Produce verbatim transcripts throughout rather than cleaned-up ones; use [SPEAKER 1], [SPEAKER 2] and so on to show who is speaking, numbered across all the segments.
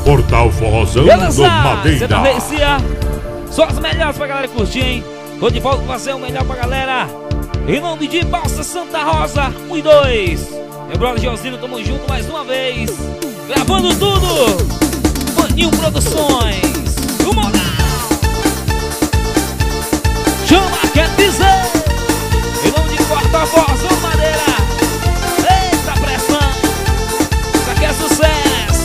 [SPEAKER 1] Portal Forrozão do Madeira.
[SPEAKER 2] Só as melhores pra galera curtir, hein? Tô de volta pra fazer o melhor pra galera. Em nome de Balsa Santa Rosa, um e dois. Meu brother Geosino, tamo junto mais uma vez. Gravando tudo. Maninho Produções. O moral. Chama, quer dizer. Em nome de Portal Forrozão Madeira. Eita pressão. Isso aqui é sucesso.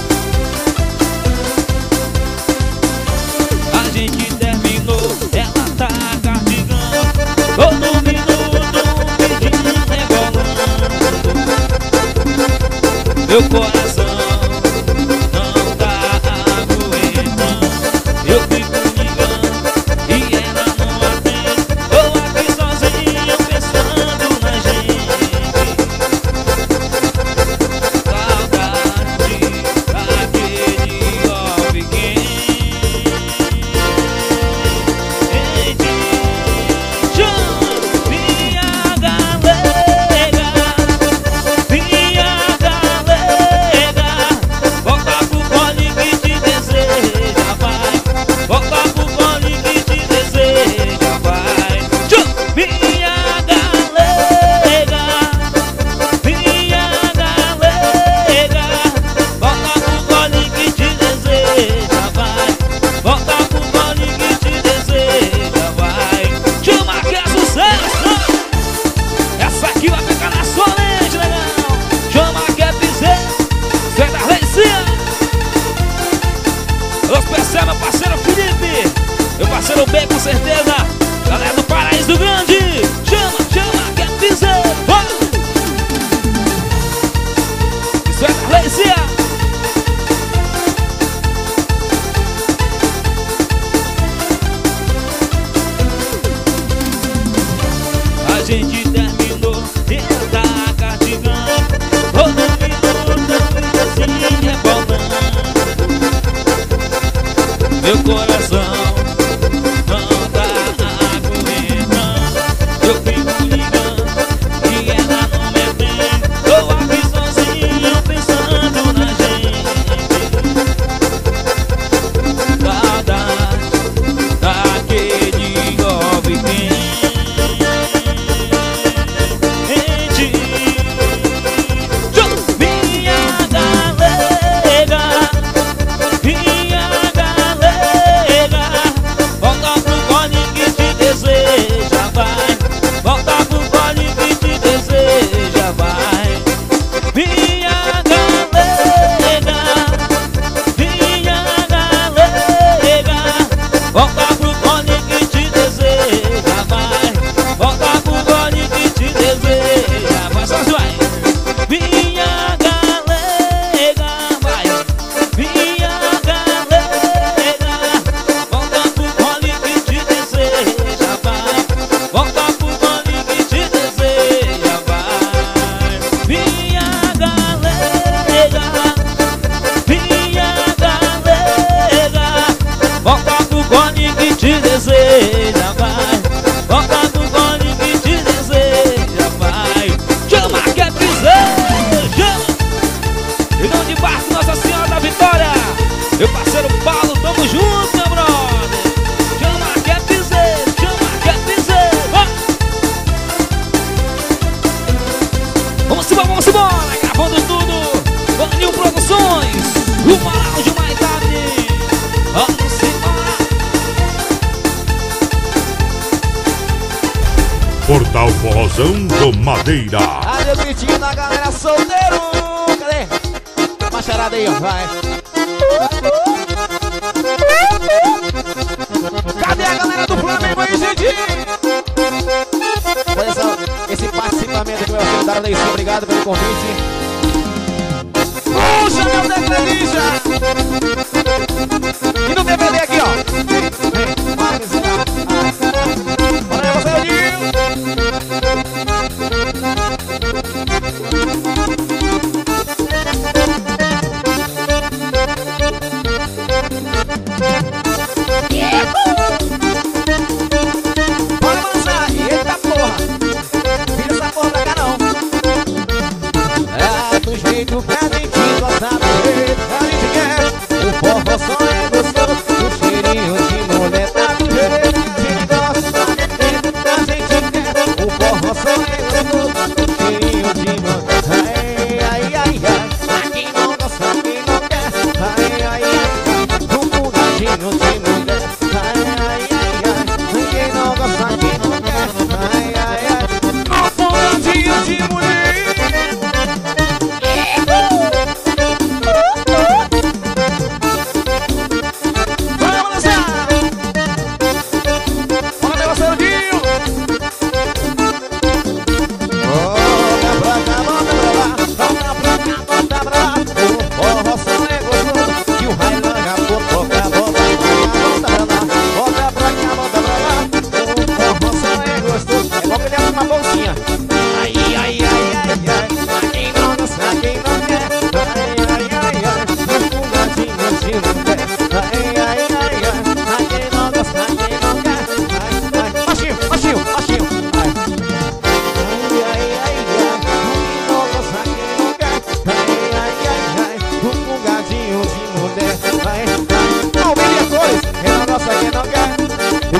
[SPEAKER 2] A gente terminou, ela tá carregando todo minuto, pedindo, rebolando. Meu coração não tá aguentando. Eu fico ligando e ela não atende. Tô aqui sozinho pensando na gente. Saudade daquele homem quente. Meu parceiro Felipe, meu parceiro B, com certeza. Galera do Paraíso do Grande, chama, chama, quer dizer, vai. Isso é da Leicia. A gente terminou, ela tá castigando. Todo minuto, assim, rebolando. Meu coração não tá aguentando. Eu fico ligando e ela não me atende. Tô aqui sozinho pensando na gente. Saudade daquele homem quente. Minha galega, minha volta pro gole que te deseja, vai. Volta pro gole que te deseja, vai. Minha galega, minha galega. Volta pro gole que te deseja, vai. Volta pro gole que te deseja, vai. Só vai. Minha galega, vai. Minha galega. Volta pro gole que te deseja, vai. Volta pro gole que te deseja, vai. Minha galega, minha galega. Volta pro gole que te deseja, vai. Volta pro gole que te deseja, vai. Chama, quer dizer, chama. E não de barco, Nossa Senhora da Vitória. Meu parceiro Paulo, tamo junto, meu brother. Chama, quer dizer, chama, quer dizer, vai. Vamos embora, vamos embora. Gravando tudo, Maninho Produções, o moral de Maitade. Vamos embora.
[SPEAKER 1] Portal Forrozão do Madeira.
[SPEAKER 3] Adeus, gritinho da galera solteiro. Cadê? Uma charada aí, ó, vai. Cadê a galera do Flamengo aí, gente? Olha só, esse participamento que meu filho da Leicia, obrigado pelo convite. Puxa, meu tecladista! E no D V D aqui, ó. Vem, vem, vai, miserável. Bora aí, Marcelinho. Bora lançar, eita porra. Vira essa porra pra cá não. É do jeito que a gente gosta, a gente quer.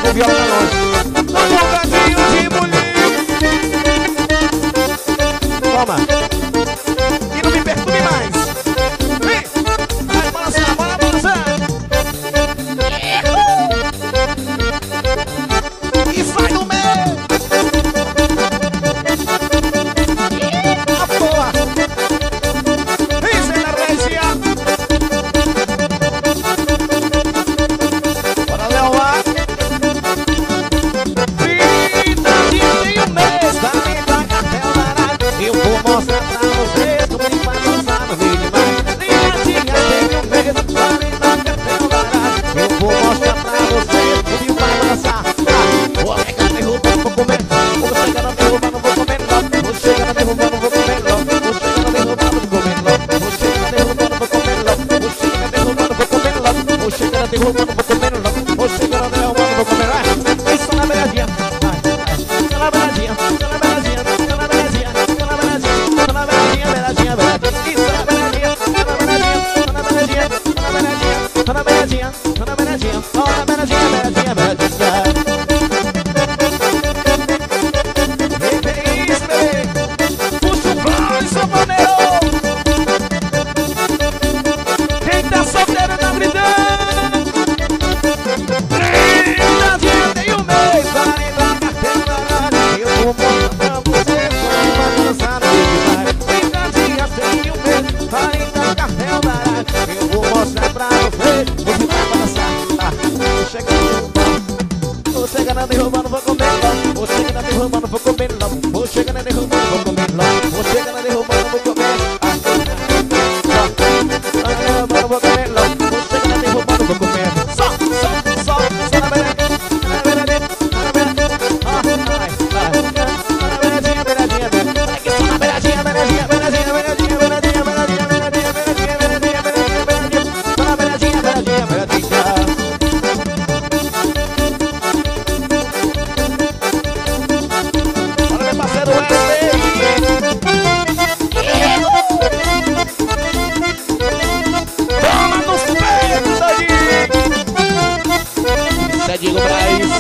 [SPEAKER 3] o viola tá longe. Toma um cantinho de bolinho. Toma. E não me perturbe mais. Vem. Vai balançar, bora balançar. E sai no meio. A porra. Isso é na regia. Bora, Léo, lá. trinta dias e um mês. Vai me dar cartel danado. Eu vou mostrar pra você. Tu me vai dançar no meio demais. trinta dias e um mês. Vai me dar cartel danado. Eu vou mostrar pra você. Tu me vai dançar. Vou pegar derrubando, vou comer. Vou chegar na derrubando, vou comer. Vou chegar na derrubando, vou comer. Vou chegar na derrubando, vou comer. Vou chegar na derrubando, vou comer. Vou chegar na derrubando, vou comer. Vou chegar na derrubando, vou comer. Vou chegar na derrubando, vou comer. Isso na beiradinha. Isso na beiradinha. Isso na beiradinha. Isso na beiradinha. Isso na beiradinha. Isso na beiradinha, beiradinha, beiradinha. Isso na beiradinha. Isso na beiradinha. Isso na beiradinha. Isso na beiradinha. Isso na beiradinha. Isso na beiradinha. Isso na beiradinha, beiradinha, beiradinha. Vem, vem, isso, bebê. Puxa o fone, seu maneiro. Quem tá solteiro tá gritando. trinta dias tem um mês. Vai dar cartel danado. Eu vou mostrar pra você. Como vai dançar no vídeo mais. trinta dias tem um mês. Vai dar cartel danado. Eu vou mostrar pra você. Você vai dançar. Ah, vou chegar Vou chegar na derrubando, vou comer logo. Vou chegar na derrubando, vou comer logo. Vou chegar na derrubando, vou comer logo. Vou chegar na derrubando, vou comer. Ah, na derrubando, vou comer logo. Vou chegar na derrubando, vou comer. Só, só, só, só na beiradinha, na beiradinha, na beiradinha. Ah, vai, vai. Na beiradinha, beiradinha, beiradinha. Vai que só na beiradinha, beiradinha, beiradinha, beiradinha, beiradinha, beiradinha, beiradinha, beiradinha, beiradinha, beiradinha, beiradinha. Só na beiradinha, beiradinha, beiradinha. Olha meu parceiro Wesley. Toma nos peitos, doidinho. Isso é Diego Braz.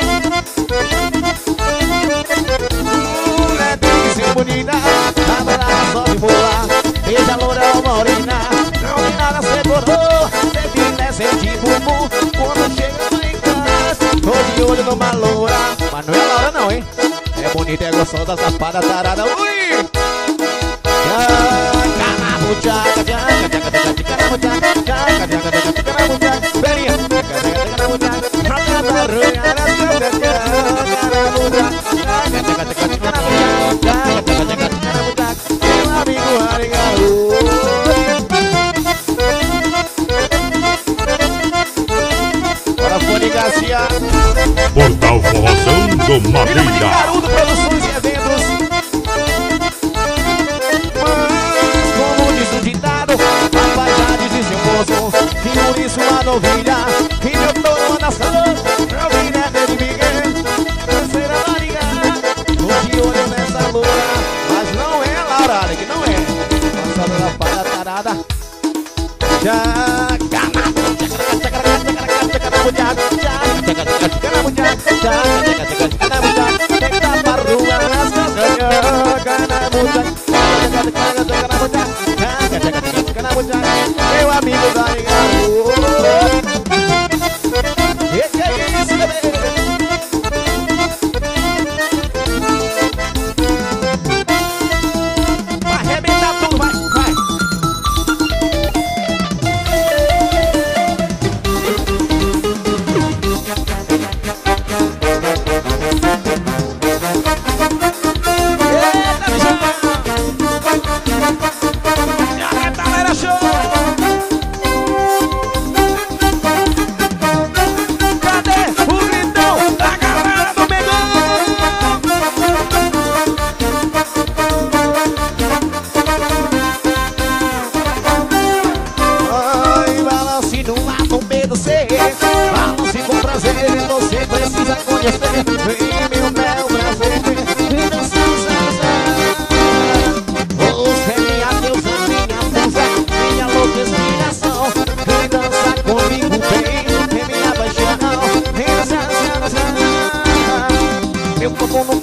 [SPEAKER 3] Molequinha bonita, a balada só de boa. Beija loura ou morena, não tem nada segurou. Sempre desce de bumbum, quando chega lá em casa. Tô de olho numa loura, mas não é loura não, hein? É bonita, é gostosa, safada, tarada. Ui! Canamuchaca, jaca, jaca, jaca, canamuchaca, jaca, jaca, jaca, canamuchaca. Belinha, jaca, jaca, canamuchaca. Roca da ruinha, jaca, jaca, canamuchaca. Jaca, jaca, jaca, canamuchaca. Jaca, jaca, jaca, canamuchaca. Meu amigo Arigaru. Bora, Fone Garcia.
[SPEAKER 1] Portal Forrozão do Madeira.
[SPEAKER 3] Garudo Produções e Eventos. Mas, como diz o ditado, rapaz já diz seu moço. Que por isso a novilha, que eu tô numa nação. Novilha de Miguel, terceira barriga. Tô de olho nessa loura, mas não é a Laura, que não é. Passada da palha tarada. Já, meu amigo da esse é isso, bebê. Vai arrebentar tudo, vai, vai.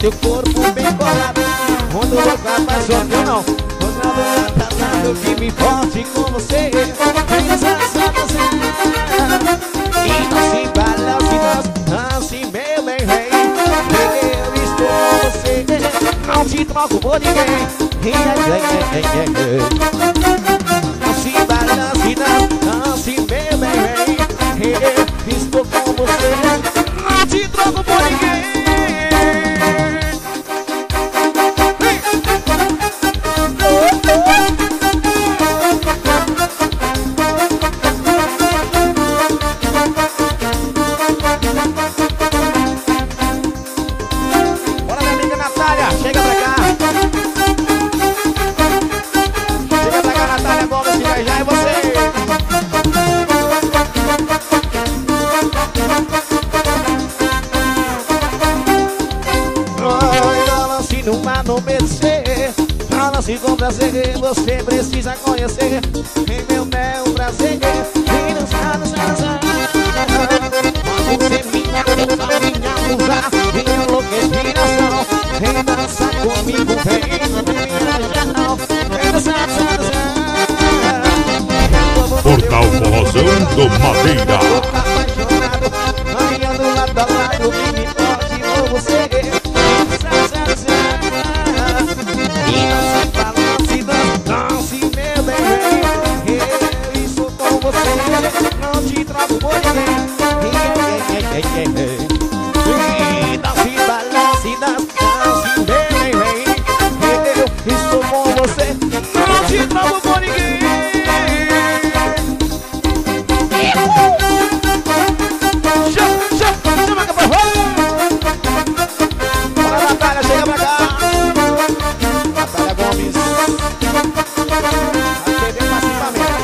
[SPEAKER 3] seu corpo bem colado. Quando o louco apaixona, eu não. Quando ela tá dando firme e forte com você. Pensa só você. E não se balance, nós assim, meu bem, vem. Eu estou com você. Não te troco por ninguém. Não se balance, não assim, meu bem, vem. Eu estou com você. Não te troco por ninguém. Chega pra cá. Chega pra cá, Natália Gomes, que já já é você. Ai, balance numa no merecer. Balance com prazer, você precisa conhecer. Em meu bel prazer, vem dançar, dançar, dançar. Você minha, dança minha musa, minha enlouqueciração. Vem dançar comigo, vem, vem viajar. Vem dançar, dançar, dançar.
[SPEAKER 1] Portal Forrozão do Madeira.
[SPEAKER 3] Apaixonado, caminhando lado a lado, que me pode com você. Dançar, dançar, dançar. E não se balance, dance, meu bem. Eu estou com você, não te troco por ninguém. E não se balance, dance. Estou com você, não te troco por ninguém. Chama, chama, chama cá pra fora. Bora, Natália, chega pra cá. Natália Gomes. Atendendo massivamente.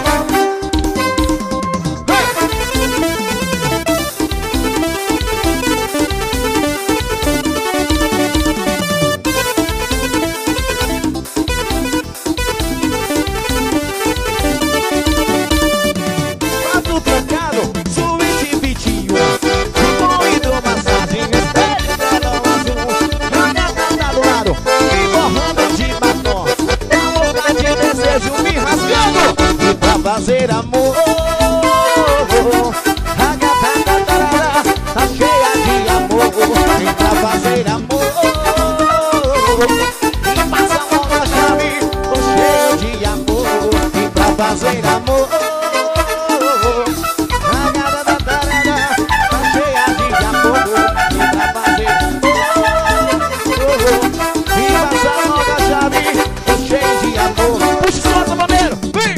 [SPEAKER 3] Fazer amor, a gata tarará, tá cheia de amor. Vem pra fazer amor, e passa logo a chave, tô cheio de amor. Vem pra fazer amor, a gata tarará, tá cheia de amor. Vem pra fazer amor, e passa logo a chave, tô cheio de amor. Puxa o som, companheiro, vem!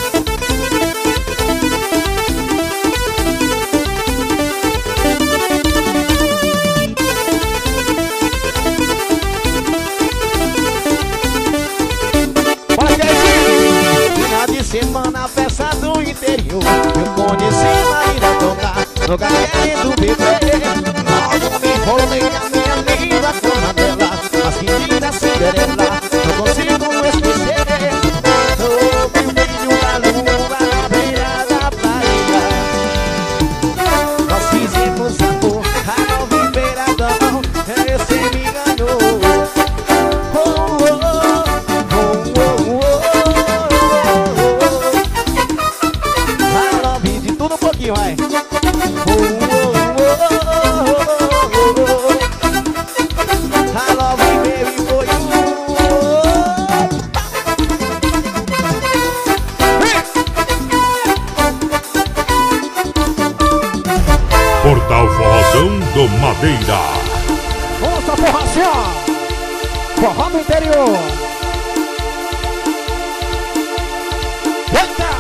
[SPEAKER 3] Semana, festa do interior. Eu conheci Maíra tocar, nunca querendo beber. Logo me enrolei a minha linda cama dela. Mas que linda Cinderela, não consigo esquecer. Sob o brilho da lua na beira da praia, nós fizemos amor, a nova imperadão, você me ganhou. Oh, oh, oh, oh, oh, oh. Um pouquinho, vai. Oh, oh, oh, oh, oh, oh. I love you, baby, for you.
[SPEAKER 1] Portal Forrozão do Madeira.
[SPEAKER 3] Ouça a forró assim, ó. Forró do interior. Eita!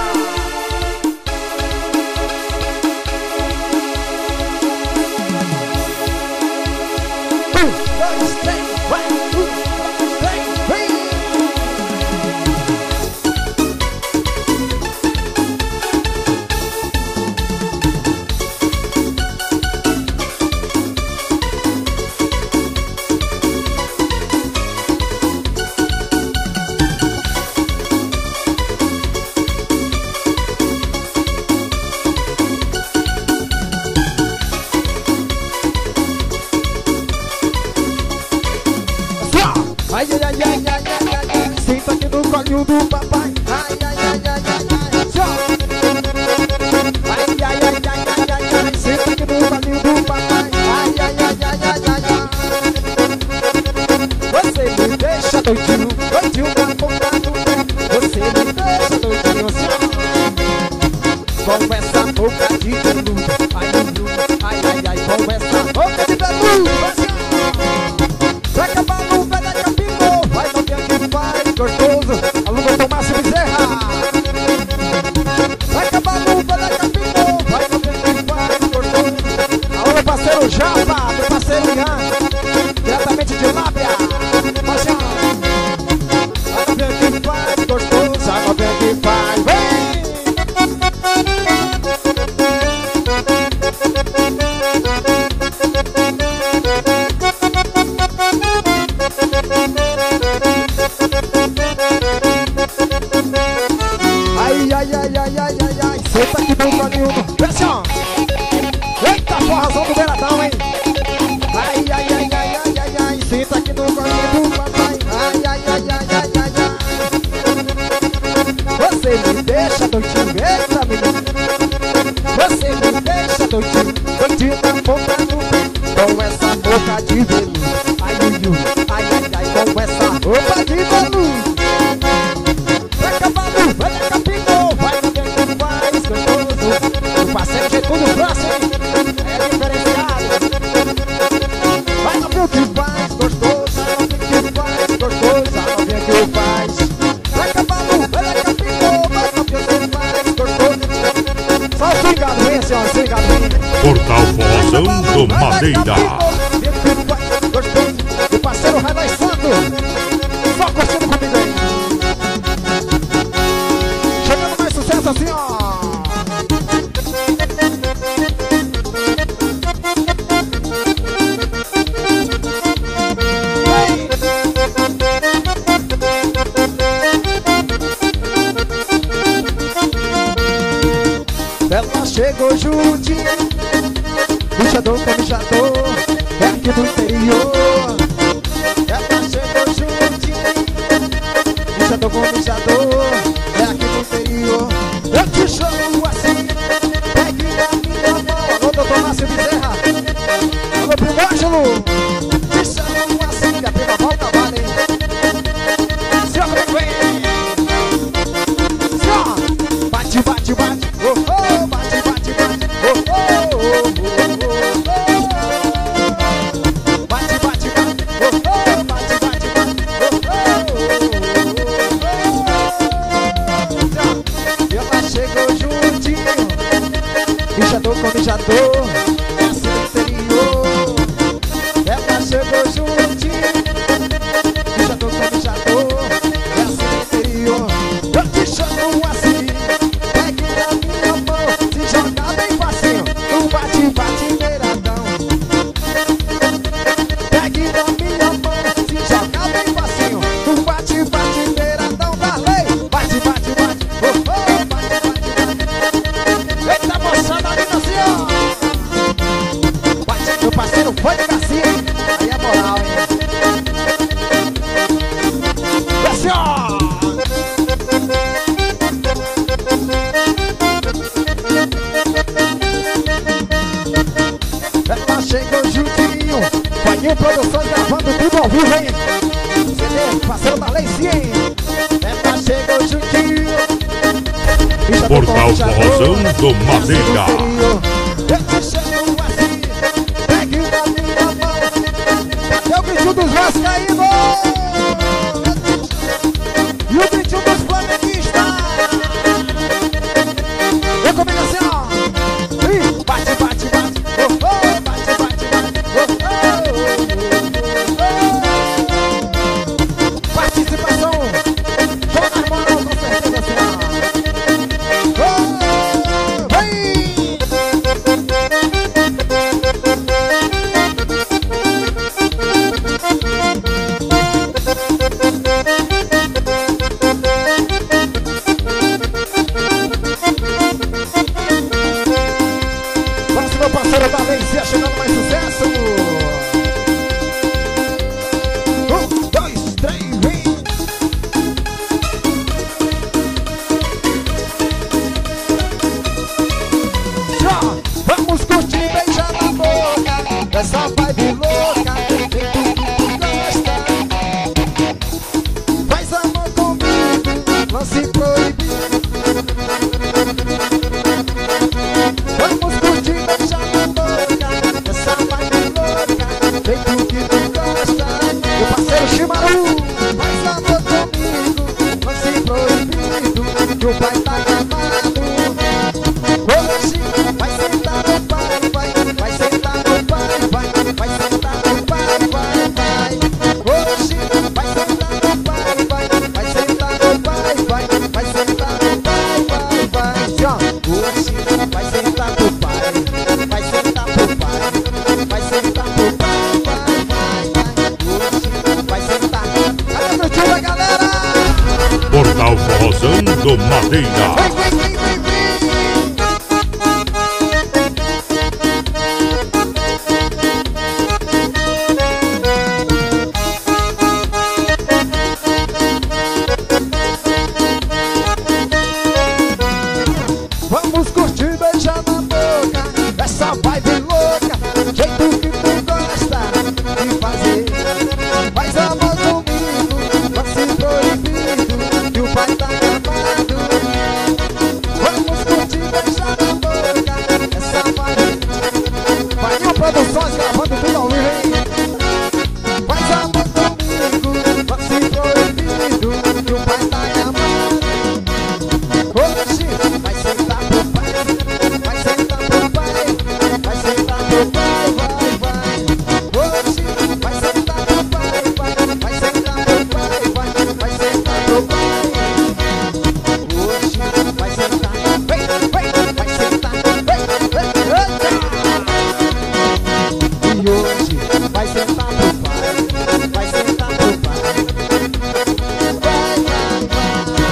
[SPEAKER 3] Senta aqui no colinho do... Desce, ó. Eita, forrazão do Beiradão, hein? Ai, ai, ai, ai, ai, ai, ai. Senta aqui no colinho do papai. Ai, ai, ai, ai, ai, ai, ai. Você me deixa doidinho, eita, menino. Você me deixa doidinho, doidinho na ponta do pé. Com essa boca de veludo. Ai, ai, ai, ai, ai, com essa roupa de veludo. Vai cavalo, vai na capinô, vai na ver que faz gostoso. O parceiro de tudo próximo, hein? É diferenciado. Vai na ver que faz gostoso, vai na ver que faz gostoso, vai na ver que faz. Vai cavalo, vai na capinô, vai na ver que faz gostoso. Só o swingado, vem assim, ó, swingado, vem.
[SPEAKER 1] Portal Forrozão do Madeira.
[SPEAKER 3] Gostoso, o parceiro vai lançando. Só curtindo comigo aí. Chegando mais sucesso assim, ó. Vem. Ela chegou juntinha, mijador com mijador, é aqui do interior. Ela chegou juntinha, mijador com mijador, é aqui do interior. Eu te chamo assim, pegue a minha mão. Alô, doutor Márcio Bezerra. Alô, primo Ângelo. Te chamo assim, a prima volta, vale. Senhor, vem, vem. Senhor, bate, bate, bate. Oh, oh, bate, bate, bate. Oh, oh, oh, oh, oh, oh. Bate, bate, bate. Oh, oh, bate, bate, bate. Oh, oh, oh, oh. Ela chegou juntinho, mijador com mijador, é assim do interior. Ela chegou juntinho, mijador com mijador, é assim do interior. Eu te chamo assim, pegue na minha mão, se jogar bem facinho, no bate, bate, beiradão. Pegue na minha mão, se jogar bem facinho, no bate, bate, beiradão da lei. Bate, bate, bate, oh, oh, bate, bate, bate. Eita, moçada linda assim, ó. Bate, meu parceiro, foi de Garcia, hein? Aí é moral, hein? Desce, ó. Ela chegou juntinho, Painho Produções gravando tudo ao vivo, hein? C D, parceiro da Lei, sim, hein? Ela chegou juntinho,
[SPEAKER 1] Portal Forrozão do Madeira.
[SPEAKER 3] eu te chamo assim, pegue na minha mão. Cadê o gritinho dos vascaínos? E o gritinho dos flamenguistas? Vem comigo assim, ó. Ih, bate, bate, bate. Oh, oh, bate, bate, bate. Oh, oh, oh, oh. Participação. Show nas moral, com certeza assim, ó. Oh, vem. Vamos, meu parceiro da Leizia, chegando mais sucesso. Um, dois, três, vem. Já, vamos curtir, beijar na boca. Essa vibe louca, tem tudo que tu gosta. Faz amor comigo, lance proibido. Vamos curtir, beijar na boca. Essa vibe louca, tem tudo que tu gosta. Meu parceiro Chimaru, faz amor comigo, lance proibido. Que o pai tá acabado. Hoje vai sentar no pai, vai, vai sentar no pai, vai, vai sentar no pai, vai, vai. Hoje vai sentar no pai, vai, vai sentar no pai, vai, vai sentar no pai, vai, vai. Assim, ó. Hoje vai sentar no pai, vai sentar no pai, vai sentar no pai, vai, vai, vai. Hoje vai sentar. Cadê o gritinho da galera?
[SPEAKER 1] Portal Forrozão do Madeira.
[SPEAKER 3] Vem, vem, vem, vem, vem. Vamos curtir, beijar na boca. Essa vibe louca, jeito que tu gosta de fazer. Faz amor comigo, lance proibido, que o pai tá amado. Vamos curtir, beijar na boca. Essa vibe. Vainho Produções gravando tudo ao vivo, hein? Faz amor comigo, lance proibido, que o pai tá amado. Hoje vai sentar pro pai, vai sentar pro pai, vai sentar pro pai, vai, vai. Hoje vai sentar pro pai, vai, vai sentar pro pai, vai, vai sentar pro pai. Hoje vai sentar, vem, vem, vai sentar, vem, vem, eita. E hoje vai sentar pro pai, vai sentar pro pai. Vai, vai, vai.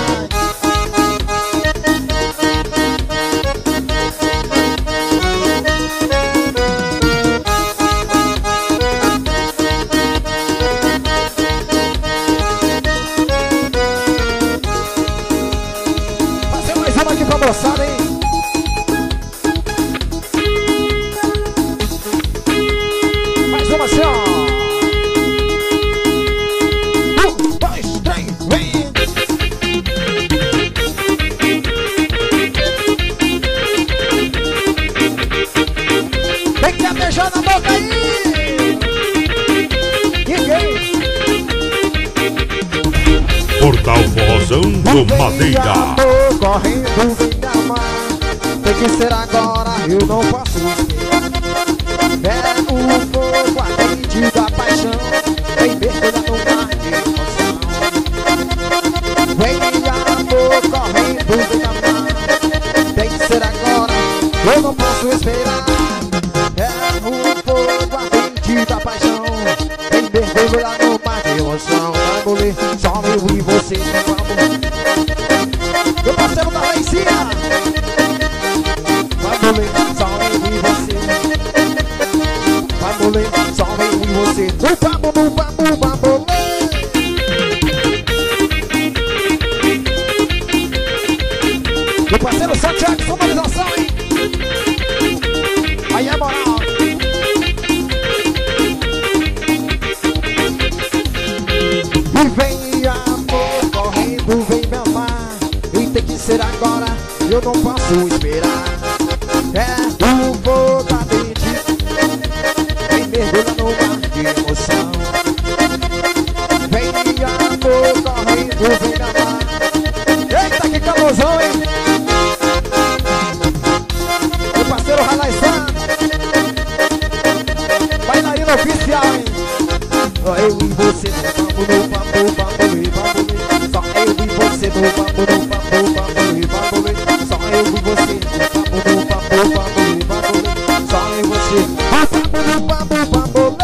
[SPEAKER 3] Fazer mais uma aqui pra moçada, hein? Mais uma assim, ó. Um, dois, três, vem! Tem que beijar na boca aí! Ninguém!
[SPEAKER 1] Portal Forrozão do Madeira.
[SPEAKER 3] Tô correndo, vem me amar. Tem que ser agora, eu não posso esperar. É o fogo ardente da paixão, vem mergulhar no mar de emoção. Vem amor, correndo, vem me amar. Tem que ser agora, eu não posso esperar. É o fogo ardente da paixão, vem mergulhar no mar de emoção. Vamos ler, só eu e você, vamos. Meu parceiro da Leicinha. Vamos ler, só eu e você. Vamos ler, só eu e você. O bambu, bambu, bambu, meu parceiro Santiago, sonorização, hein? Aí é moral. E vem amor, correndo, vem me amar. E tem que ser agora, eu não posso esperar. É o fogo ardente, vem mergulha no mar de emoção. Vem amor, correndo, vem me amar. Eita, que calorzão, hein? Meu parceiro Ralaissan, bailarina oficial, hein? Só eu e você no bambu, no bambu, bambu, bambu. Só eu e você no bambu, no bambu, bambu, bambu. Só eu e você no bambu, no bambu, bambu, bambu. Só eu e você no bambu, no bambu, bambu.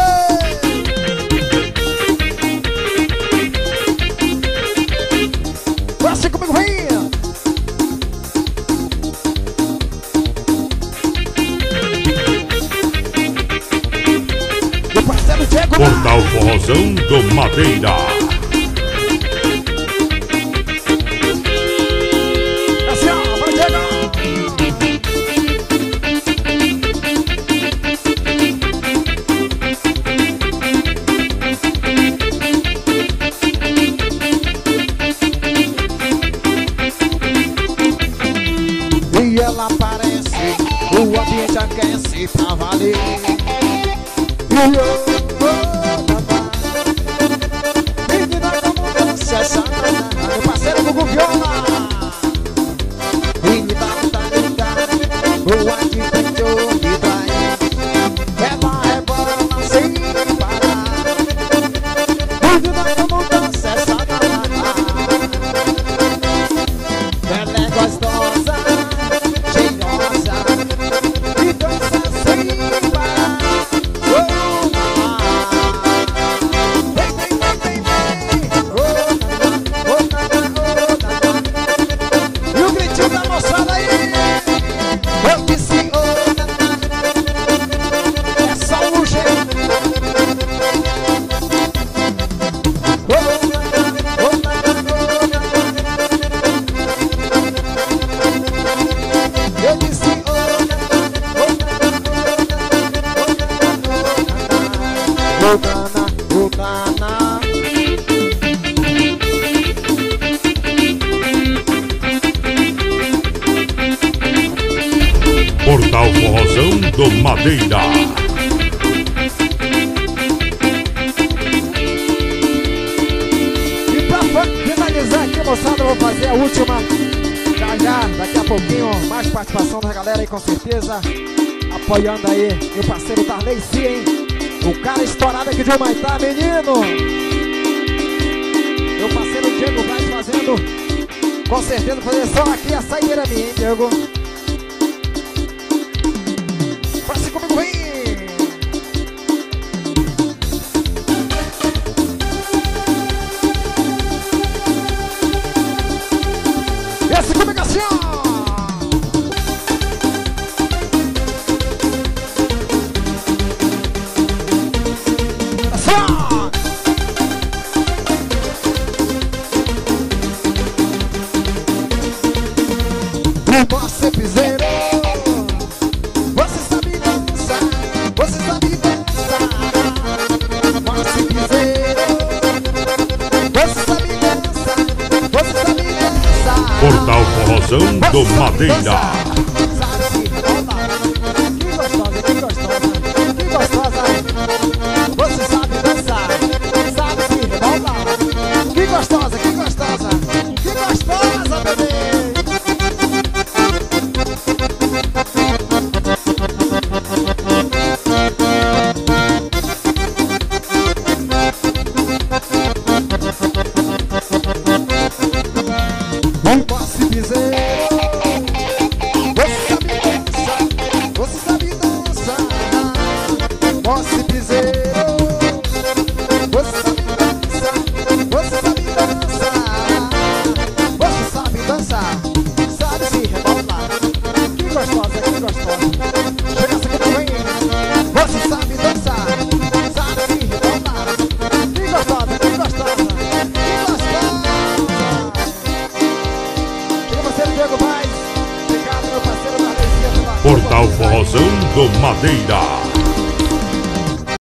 [SPEAKER 3] Você comigo, vem! Meu parceiro Diego.
[SPEAKER 1] Portal Forrozão do Madeira.
[SPEAKER 3] Assim, ó, vai, Diego. E ela aparece, o ambiente aquece pra valer. E eu, oh, papai, menina como dança essa nana, meu parceiro Gugu Viola. Menina tá ligada, boa de peito me trai. Ela rebola sem parar. Menina como dança essa nana. Ela é gostosa, cheirosa, e dança sem parar. Oh, vem, vem, vem, vem, vem. Oh, oh, oh, oh, oh. E o gritinho da moçada aí. Eu disse, oh, o Cana, o Cana.
[SPEAKER 1] Portal Forrozão do Madeira.
[SPEAKER 3] E pra finalizar aqui, moçada, eu vou fazer a última. Já já, daqui a pouquinho, mais participação da galera aí, com certeza. Apoiando aí, meu parceiro Darley C, hein? O cara estourado aqui de Humaitá, menino. Meu parceiro Diego Braz fazendo, com certeza, fazer só aqui a saideira minha, hein, Diego? Passe comigo, vem! Essa comunicação! Você piseiro, você sabe dançar, você sabe dançar. Você piseiro, você sabe dançar, você sabe dançar.
[SPEAKER 1] Portal Forrozão do Madeira.
[SPEAKER 3] Que gostosa, que gostosa, que gostosa. Você sabe dançar, sabe se revoltar. Que gostosa, que gostosa, que gostosa, bebê. Posse piseiro, você sabe dançar, você sabe dançar. Posse piseiro, você sabe dançar, você sabe dançar. Você sabe dançar, sabe se rebolar. Que gostosa, que gostosa. Chega essa aqui também. Você sabe dançar, sabe se rebolar. Que gostosa, que gostosa, que gostosa. Diego Braz, obrigado, meu parceiro da Regia.
[SPEAKER 1] Portal Forrozão do Madeira.